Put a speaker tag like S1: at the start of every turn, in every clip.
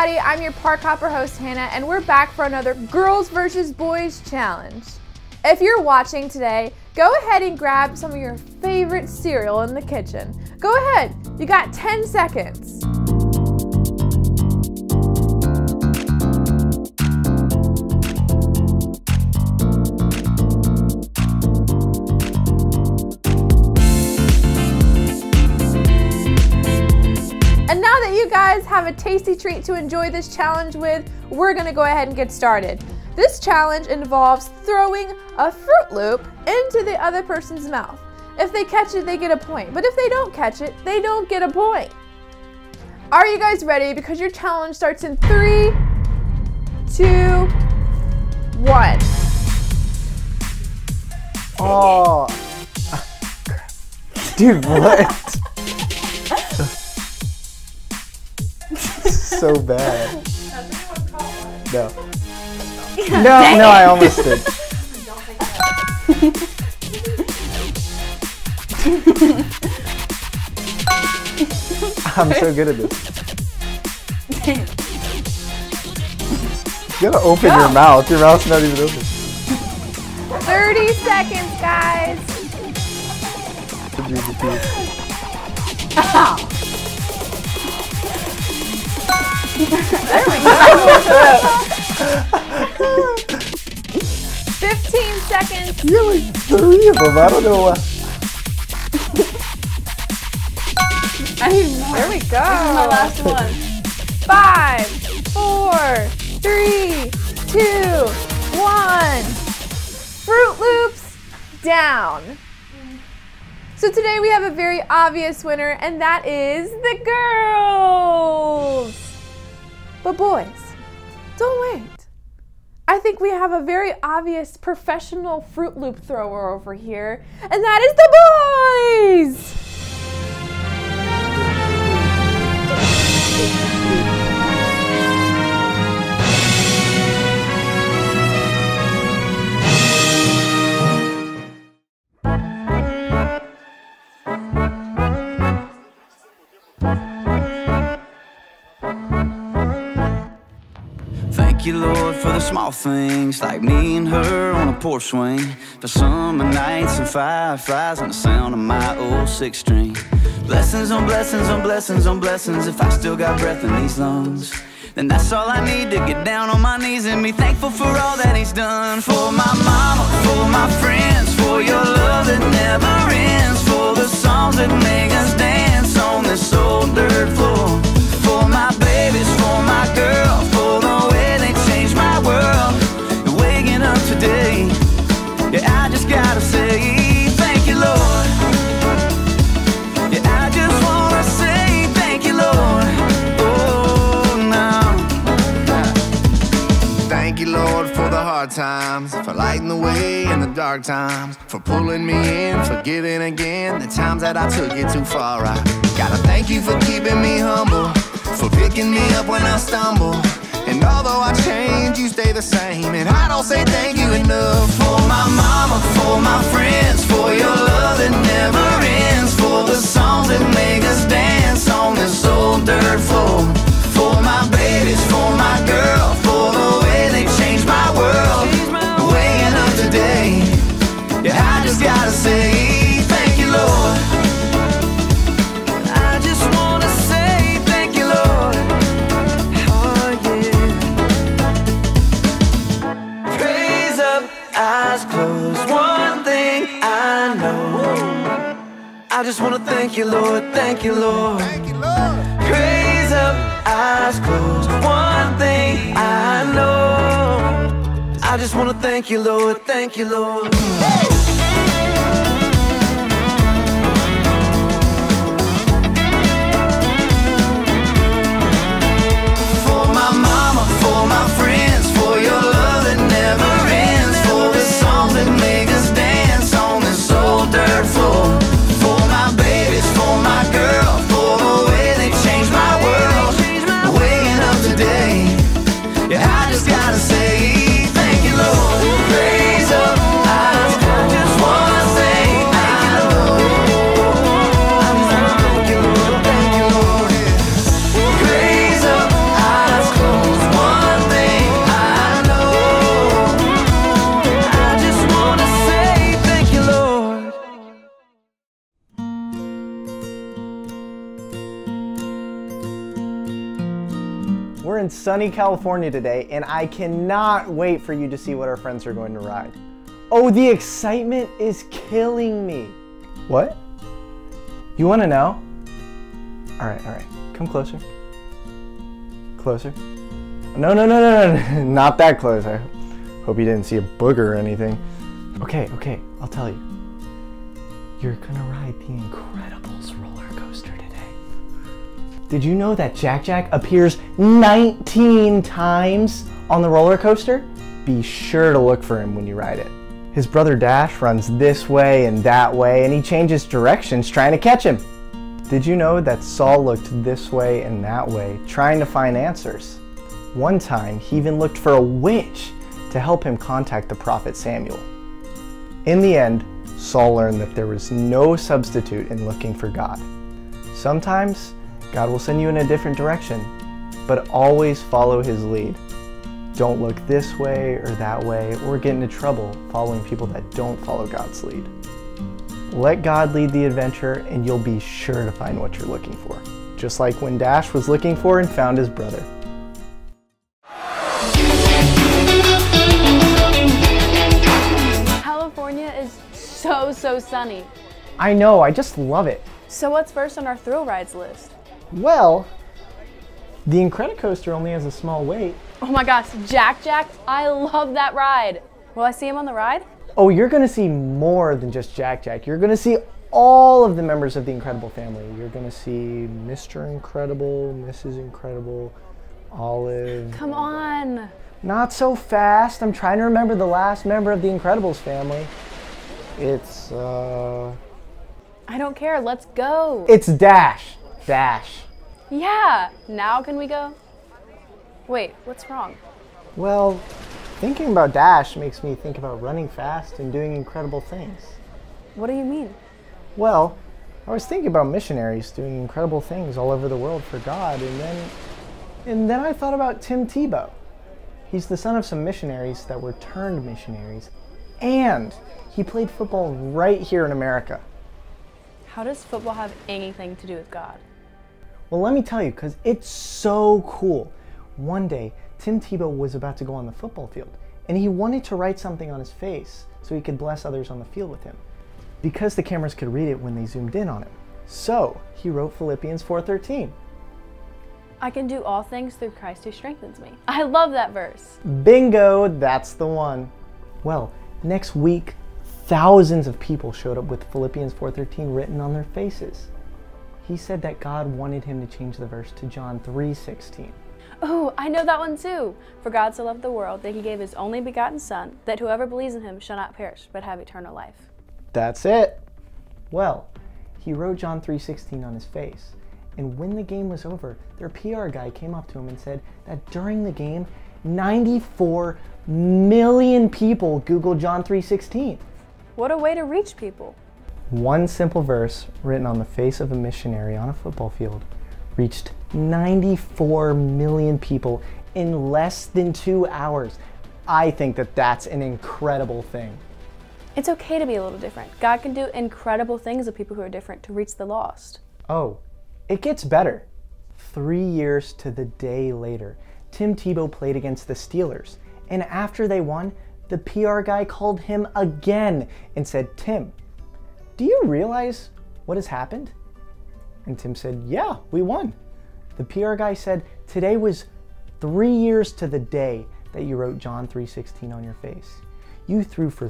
S1: everybody, I'm your Park Hopper host Hannah, and we're back for another Girls vs. Boys challenge. If you're watching today, go ahead and grab some of your favorite cereal in the kitchen. Go ahead, you got 10 seconds. And now that you guys have a tasty treat to enjoy this challenge with, we're gonna go ahead and get started. This challenge involves throwing a Fruit Loop into the other person's mouth. If they catch it, they get a point, but if they don't catch it, they don't get a point. Are you guys ready? Because your challenge starts in 3, 2, 1.
S2: Oh, dude, what? So bad. No. No, I almost did. I'm so good at this. You gotta open your mouth. Your mouth's not even open.
S1: 30 seconds, guys. Ow. There we go. 15 seconds.
S2: You're like 3 of them. I don't know why.
S3: I need more.
S1: There we go.
S3: This is my last one.
S1: 5, 4, 3, 2, 1. Fruit Loops down. So today we have a very obvious winner, and that is the girls. But boys, don't wait. I think we have a very obvious professional Fruit Loop thrower over here, and that is the boys!
S4: Thank you, Lord, for the small things, like me and her on a porch swing, for summer nights and fireflies and the sound of my old 6-string. Blessings on blessings on blessings on blessings. If I still got breath in these lungs, then that's all I need to get down on my knees and be thankful for all that He's done. For my mama, for my friends, for your love that never ends, for the songs that make us dance on this old dirt floor. For my babies, for my girl, for the way they changed my world. And waking up today, yeah, I just gotta say thank you, Lord. Yeah, I just wanna say thank you, Lord. Oh, now.
S5: Thank you, Lord, for the hard times, for lighting the way in the dark times, for pulling me in, for giving again the times that I took it too far. I gotta thank you for keeping me humble, for picking me up when I stumble. And although I change, you stay the same, and I don't say thank you enough. For my mama, for my friends, for your love that never ends, for the songs that make us dance on this old dirt floor. For my babies, for my girl, for the way they changed my world. Waking up today, yeah, I just gotta say thank you, Lord. I just wanna say thank you, Lord. Oh, yeah. Praise up, eyes closed. One thing I know, I just wanna thank you, Lord. Thank you, Lord.
S2: Thank you, Lord.
S5: Praise up, eyes closed. One thing I know, I just wanna thank you, Lord. Thank you, Lord. For my mama, for my friends, for your love that never ends, for the songs that make us dance on this old dirt floor. For my babies, for my girl, for the way they changed my world. Waking up today, yeah, I just gotta say thank you, Lord. Praise up, I just
S2: in sunny California today, and I cannot wait for you to see what our friends are going to ride. Oh, the excitement is killing me. What? You want to know? All right. Come closer. Closer. No, not that close. I hope you didn't see a booger or anything. Okay, I'll tell you. You're gonna ride the Incredibles roller coaster today. Did you know that Jack Jack appears 19 times on the roller coaster? Be sure to look for him when you ride it. His brother Dash runs this way and that way, and he changes directions trying to catch him. Did you know that Saul looked this way and that way, trying to find answers? One time, he even looked for a witch to help him contact the prophet Samuel. In the end, Saul learned that there was no substitute in looking for God. Sometimes, God will send you in a different direction, but always follow his lead. Don't look this way or that way or get into trouble following people that don't follow God's lead. Let God lead the adventure and you'll be sure to find what you're looking for. Just like when Dash was looking for and found his brother.
S3: California is so sunny.
S2: I know, I just love it.
S3: So what's first on our thrill rides list?
S2: Well, the Incredicoaster only has a small wait.
S3: Oh my gosh, Jack Jack, I love that ride. Will I see him on the ride?
S2: Oh, you're gonna see more than just Jack Jack. You're gonna see all of the members of the Incredible family. You're gonna see Mr. Incredible, Mrs. Incredible, Olive.
S3: Come on.
S2: Not so fast. I'm trying to remember the last member of the Incredibles family. It's,
S3: I don't care, let's go.
S2: It's Dash. Dash.
S3: Yeah, now can we go? Wait, what's wrong?
S2: Well, thinking about Dash makes me think about running fast and doing incredible things.
S3: What do you mean?
S2: Well, I was thinking about missionaries doing incredible things all over the world for God, and then I thought about Tim Tebow. He's the son of some missionaries that were turned missionaries, and he played football right here in America.
S3: How does football have anything to do with God?
S2: Well, let me tell you, because it's so cool. One day, Tim Tebow was about to go on the football field, and he wanted to write something on his face so he could bless others on the field with him, because the cameras could read it when they zoomed in on him. So, he wrote Philippians 4:13.
S3: I can do all things through Christ who strengthens me. I love that verse.
S2: Bingo, that's the one. Well, next week, thousands of people showed up with Philippians 4:13 written on their faces. He said that God wanted him to change the verse to John 3:16.
S3: Oh, I know that one too. For God so loved the world that he gave his only begotten Son, that whoever believes in him shall not perish, but have eternal life.
S2: That's it. Well, he wrote John 3:16 on his face. And when the game was over, their PR guy came up to him and said that during the game, 94 million people Googled John 3:16.
S3: What a way to reach people.
S2: One simple verse written on the face of a missionary on a football field reached 94 million people in less than 2 hours. I think that that's an incredible thing.
S3: It's okay to be a little different. God can do incredible things with people who are different to reach the lost.
S2: Oh, it gets better. 3 years to the day later, Tim Tebow played against the Steelers. And after they won, the PR guy called him again and said, "Tim, do you realize what has happened?" And Tim said, "Yeah, we won." The PR guy said, "Today was 3 years to the day that you wrote John 3:16 on your face. You threw for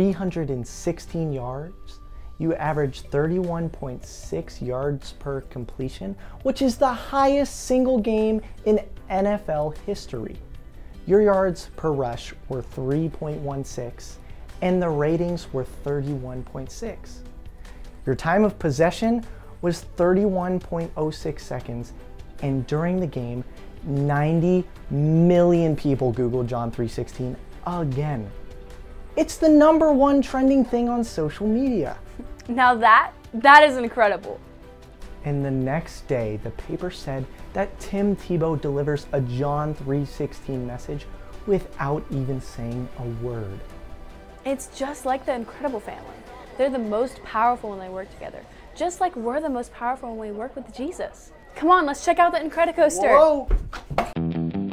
S2: 316 yards. You averaged 31.6 yards per completion, which is the highest single game in NFL history. Your yards per rush were 3.16, and the ratings were 31.6. Your time of possession was 31.06 seconds, and during the game, 90 million people Googled John 3:16 again. It's the #1 trending thing on social media."
S3: Now that is incredible.
S2: And the next day, the paper said that Tim Tebow delivers a John 3:16 message without even saying a word.
S3: It's just like the Incredible family. They're the most powerful when they work together. Just like we're the most powerful when we work with Jesus. Come on, let's check out the Incredicoaster.
S2: Whoa!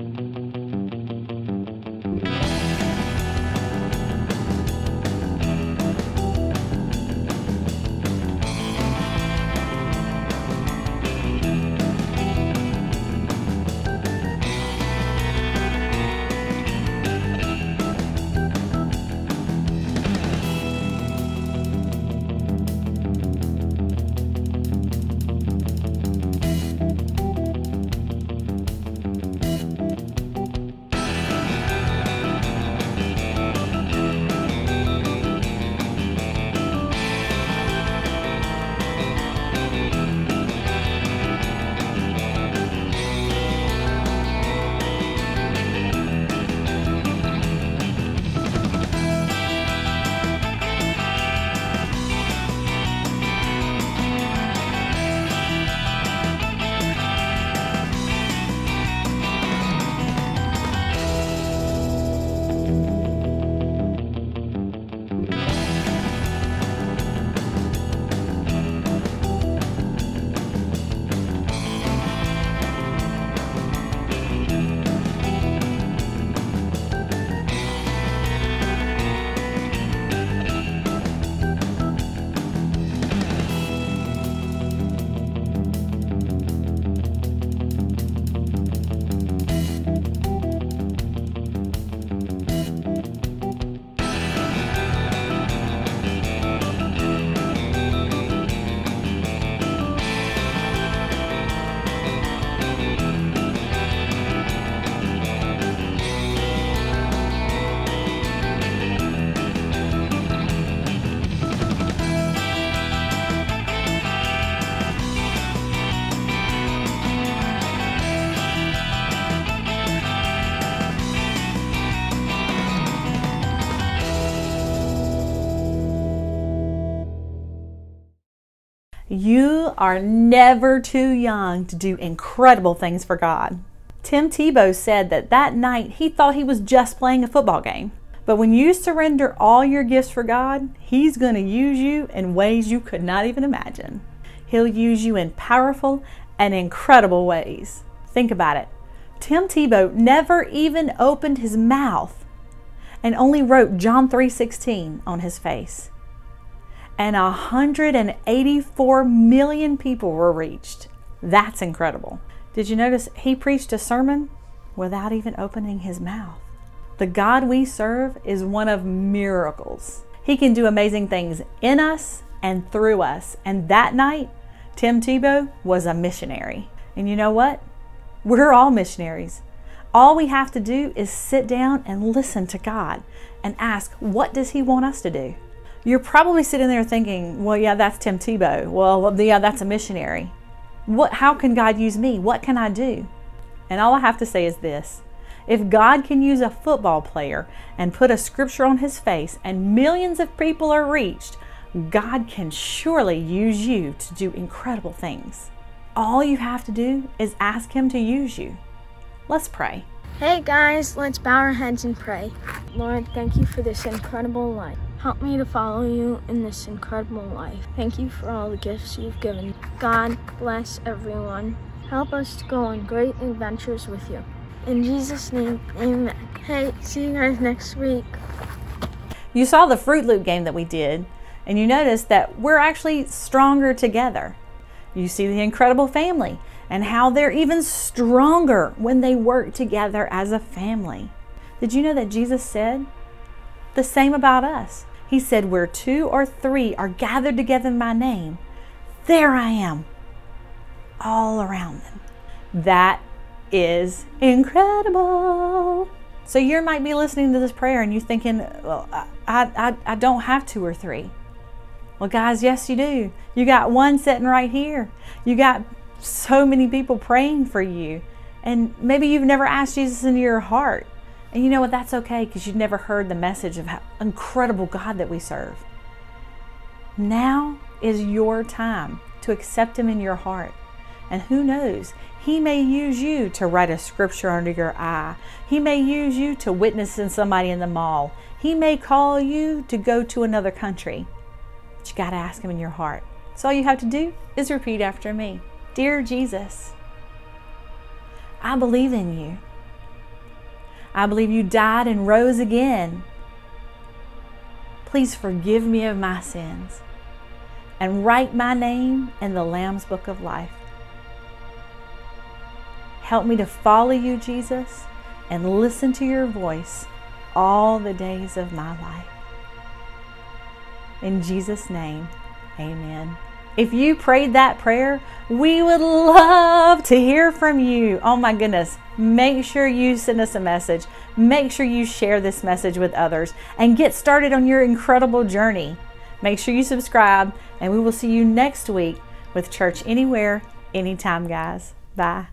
S6: You are never too young to do incredible things for God. Tim Tebow said that night he thought he was just playing a football game. But when you surrender all your gifts for God, He's going to use you in ways you could not even imagine. He'll use you in powerful and incredible ways. Think about it. Tim Tebow never even opened his mouth and only wrote John 3:16 on his face. And 184 million people were reached. That's incredible. Did you notice he preached a sermon without even opening his mouth? The God we serve is one of miracles. He can do amazing things in us and through us. And that night, Tim Tebow was a missionary. And you know what? We're all missionaries. All we have to do is sit down and listen to God and ask, what does He want us to do? You're probably sitting there thinking, well, yeah, that's Tim Tebow. Well, yeah, that's a missionary. How can God use me? What can I do? And all I have to say is this. If God can use a football player and put a scripture on his face and millions of people are reached, God can surely use you to do incredible things. All you have to do is ask Him to use you. Let's pray.
S7: Hey guys, let's bow our heads and pray. Lord, thank you for this incredible life. Help me to follow you in this incredible life. Thank you for all the gifts you've given. God bless everyone. Help us to go on great adventures with you. In Jesus' name, amen. Hey, see you guys next week.
S6: You saw the Fruit Loop game that we did, and you noticed that we're actually stronger together. You see the incredible family and how they're even stronger when they work together as a family. Did you know that Jesus said the same about us? He said, where 2 or 3 are gathered together in my name, there I am, all around them. That is incredible. So you might be listening to this prayer and you're thinking, well, I don't have 2 or 3. Well, guys, yes, you do. You got one sitting right here. You got so many people praying for you. And maybe you've never asked Jesus into your heart. And you know what? That's okay, because you've never heard the message of how incredible God that we serve. Now is your time to accept Him in your heart. And who knows? He may use you to write a scripture under your eye. He may use you to witness in somebody in the mall. He may call you to go to another country. But you got to ask Him in your heart. So all you have to do is repeat after me. Dear Jesus, I believe in you. I believe you died and rose again. Please forgive me of my sins and write my name in the Lamb's Book of Life. Help me to follow you, Jesus, and listen to your voice all the days of my life. In Jesus' name, amen. If you prayed that prayer, we would love to hear from you. Oh my goodness. Make sure you send us a message. Make sure you share this message with others and get started on your incredible journey. Make sure you subscribe, and we will see you next week with Church Anywhere, Anytime, guys. Bye.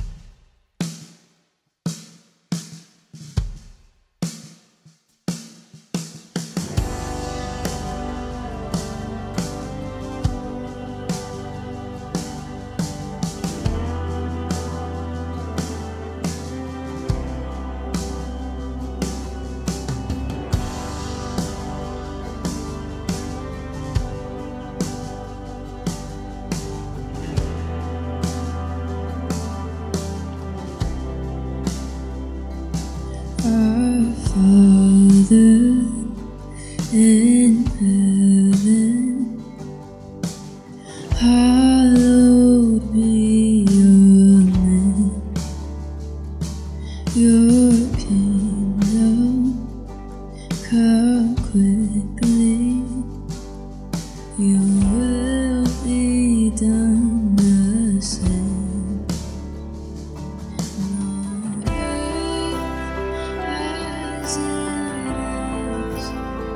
S8: Our Father in heaven, hallowed be your name. Your kingdom come quickly. Your will be done the same on earth as it is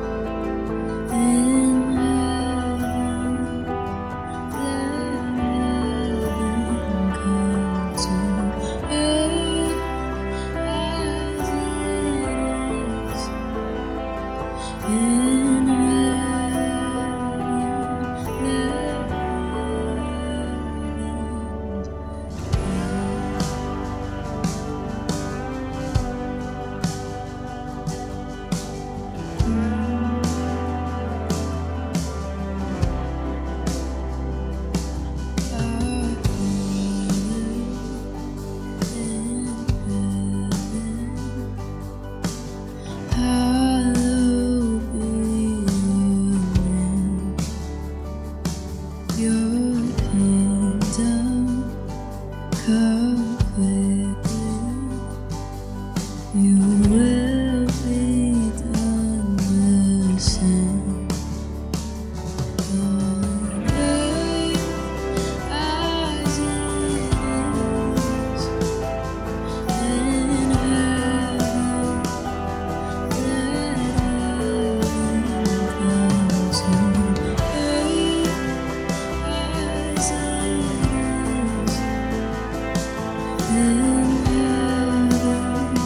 S8: in heaven. Let heaven come to earth as it is in heaven. Let Your kingdom come quickly. Your will be done the same on earth as it is in heaven. Let heaven come to earth as it is in heaven.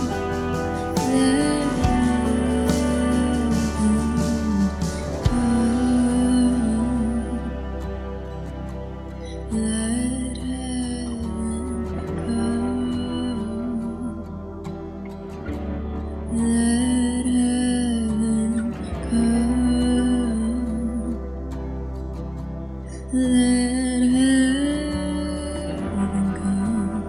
S8: Let heaven come.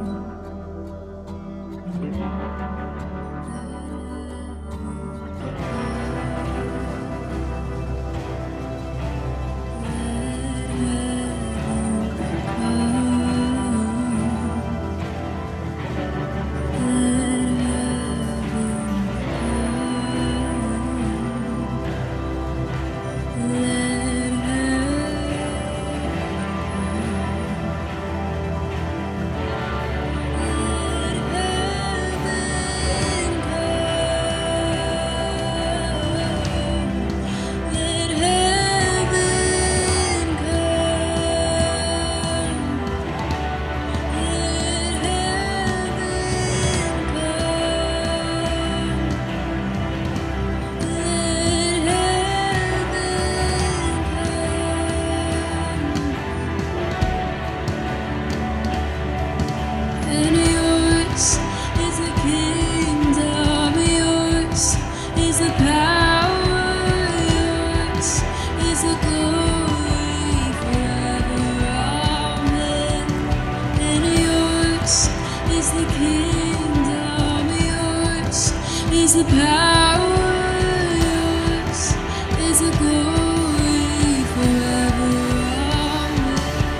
S8: And yours is the kingdom, yours is the power, yours is the glory forever. Amen. And yours is the kingdom, yours is the power, yours is the glory forever. Amen.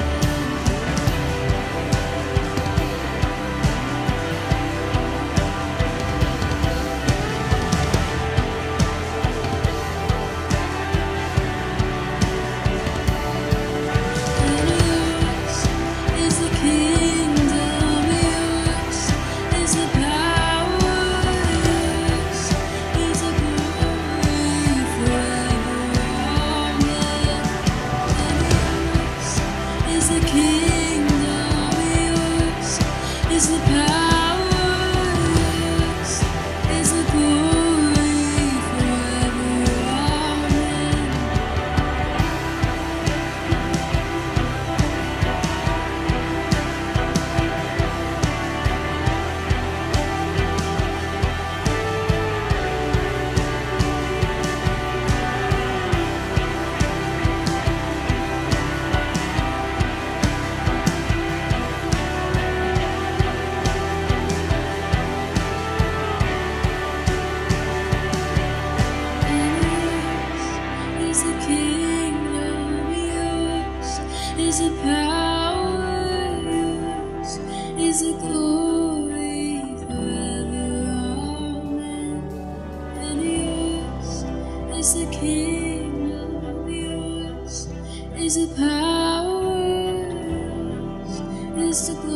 S8: Yours is the kingdom, yours is the power, yours is the glory forever. Amen. Yours is the kingdom, yours is the power, yours is the glory forever. Amen. Yours is the kingdom, yours is the power, yours is the glory forever. Amen. And yours is the kingdom, yours is the power, yours is the glory.